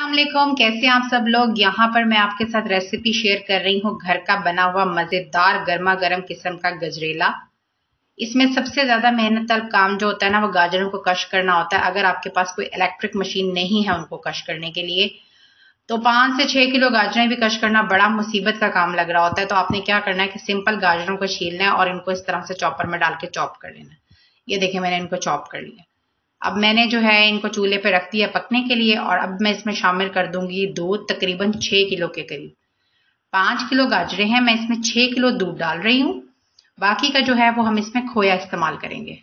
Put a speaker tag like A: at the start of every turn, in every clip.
A: अस्सलामुअलैकुम, कैसे हैं आप सब लोग। यहाँ पर मैं आपके साथ रेसिपी शेयर कर रही हूँ घर का बना हुआ मजेदार गर्मा गर्म किस्म का गजरेला। इसमें सबसे ज्यादा मेहनत तलब काम जो होता है ना, वो गाजरों को कश करना होता है। अगर आपके पास कोई इलेक्ट्रिक मशीन नहीं है उनको कश करने के लिए, तो 5 से 6 किलो गाजरें भी कश करना बड़ा मुसीबत का काम लग रहा होता है। तो आपने क्या करना है कि सिंपल गाजरों को छीलना है और इनको इस तरह से चॉपर में डाल के चॉप कर लेना है। ये देखिए, मैंने इनको चॉप कर लिया। अब मैंने जो है इनको चूल्हे पे रख दिया पकने के लिए, और अब मैं इसमें शामिल कर दूंगी दूध, तकरीबन 6 किलो के करीब। 5 किलो गाजरें हैं, मैं इसमें 6 किलो दूध डाल रही हूँ। बाकी का जो है वो हम इसमें खोया इस्तेमाल करेंगे।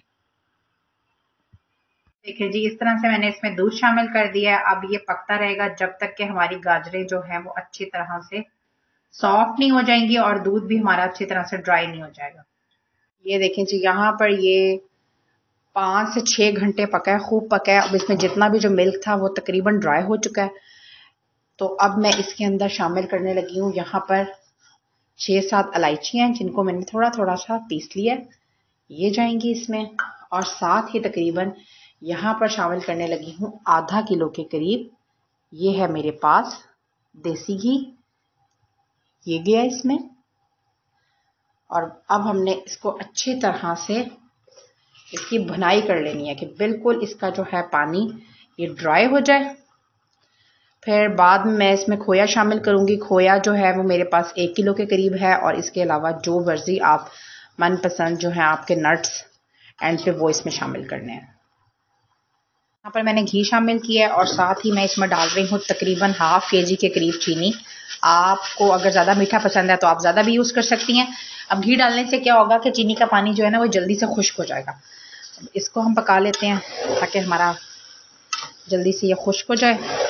A: देखिए जी, इस तरह से मैंने इसमें दूध शामिल कर दिया है। अब ये पकता रहेगा जब तक कि हमारी गाजरें जो है वो अच्छी तरह से सॉफ्ट नहीं हो जाएंगी और दूध भी हमारा अच्छी तरह से ड्राई नहीं हो जाएगा। ये देखें जी, यहाँ पर ये 5 से 6 घंटे पका है, खूब पका है। अब इसमें जितना भी जो मिल्क था वो तकरीबन ड्राई हो चुका है। तो अब मैं इसके अंदर शामिल करने लगी हूँ यहाँ पर 6-7 इलायचियाँ, जिनको मैंने थोड़ा थोड़ा सा पीस लिया है, ये जाएंगी इसमें। और साथ ही तकरीबन यहाँ पर शामिल करने लगी हूँ आधा किलो के करीब, ये है मेरे पास देसी घी, ये गया इसमें। और अब हमने इसको अच्छी तरह से इसकी भुनाई कर लेनी है कि बिल्कुल इसका जो है पानी ये ड्राई हो जाए। फिर बाद में मैं इसमें खोया शामिल करूंगी। खोया जो है वो मेरे पास 1 किलो के करीब है, और इसके अलावा जो वर्जी आप मनपसंद जो है आपके नट्स एंड पे वो इसमें शामिल करने हैं। यहाँ पर मैंने घी शामिल किया है, और साथ ही मैं इसमें डाल रही हूँ तकरीबन ½ kg के करीब चीनी। आपको अगर ज़्यादा मीठा पसंद है तो आप ज़्यादा भी यूज़ कर सकती हैं। अब घी डालने से क्या होगा कि चीनी का पानी जो है ना वो जल्दी से खुश्क हो जाएगा। इसको हम पका लेते हैं ताकि हमारा जल्दी से ये खुश्क हो जाए।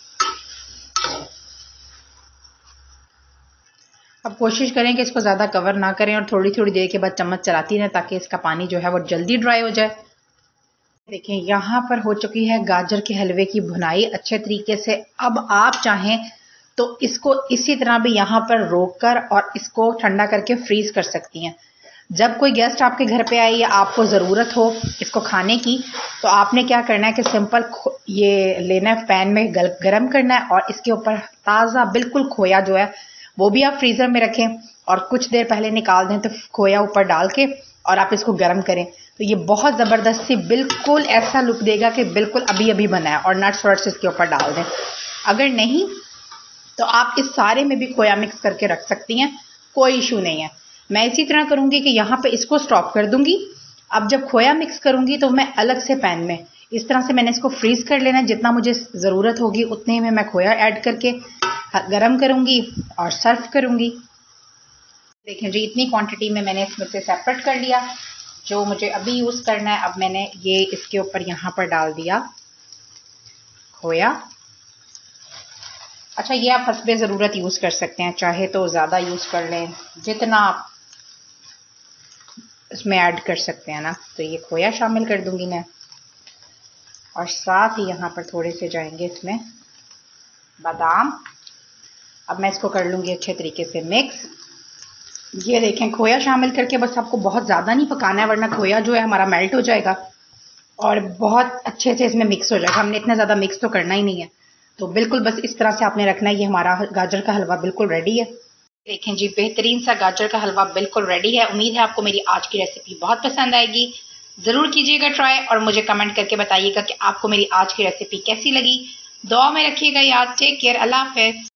A: अब कोशिश करें कि इसको ज़्यादा कवर ना करें और थोड़ी थोड़ी देर के बाद चम्मच चलाती रहें ताकि इसका पानी जो है वो जल्दी ड्राई हो जाए। देखिए, यहाँ पर हो चुकी है गाजर के हलवे की भुनाई अच्छे तरीके से। अब आप चाहें तो इसको इसी तरह भी यहाँ पर रोक कर और इसको ठंडा करके फ्रीज कर सकती हैं। जब कोई गेस्ट आपके घर पे आए या आपको ज़रूरत हो इसको खाने की, तो आपने क्या करना है कि सिंपल ये लेना है, पैन में गरम करना है, और इसके ऊपर ताज़ा बिल्कुल खोया जो है वो भी आप फ्रीज़र में रखें और कुछ देर पहले निकाल दें, तो खोया ऊपर डाल के और आप इसको गर्म करें, तो ये बहुत ज़बरदस्त सी बिल्कुल ऐसा लुक देगा कि बिल्कुल अभी अभी बना है। और नट्स वट्स इसके ऊपर डाल दें। अगर नहीं तो आप इस सारे में भी खोया मिक्स करके रख सकती हैं, कोई इशू नहीं है। मैं इसी तरह करूंगी कि यहाँ पे इसको स्टॉप कर दूंगी। अब जब खोया मिक्स करूंगी तो मैं अलग से पैन में इस तरह से मैंने इसको फ्रीज कर लेना है। जितना मुझे ज़रूरत होगी उतने में मैं खोया ऐड करके गरम करूंगी और सर्व करूंगी। देखें जी, इतनी क्वांटिटी में मैंने इसमें से सेपरेट कर लिया जो मुझे अभी यूज़ करना है। अब मैंने ये इसके ऊपर यहाँ पर डाल दिया खोया। अच्छा, ये आप हस्बे ज़रूरत यूज़ कर सकते हैं, चाहे तो ज़्यादा यूज़ कर लें जितना आप इसमें ऐड कर सकते हैं ना। तो ये खोया शामिल कर दूंगी मैं, और साथ ही यहाँ पर थोड़े से जाएंगे इसमें बादाम। अब मैं इसको कर लूँगी अच्छे तरीके से मिक्स। ये देखें, खोया शामिल करके बस आपको बहुत ज़्यादा नहीं पकाना है, वरना खोया जो है हमारा मेल्ट हो जाएगा और बहुत अच्छे से इसमें मिक्स हो जाएगा। हमने इतना ज़्यादा मिक्स तो करना ही नहीं है, तो बिल्कुल बस इस तरह से आपने रखना है। ये हमारा गाजर का हलवा बिल्कुल रेडी है। देखें जी, बेहतरीन सा गाजर का हलवा बिल्कुल रेडी है। उम्मीद है आपको मेरी आज की रेसिपी बहुत पसंद आएगी। ज़रूर कीजिएगा ट्राई और मुझे कमेंट करके बताइएगा कि आपको मेरी आज की रेसिपी कैसी लगी। दुआ में रखिएगा याद। टेक केयर, अल्लाह हाफ़िज़।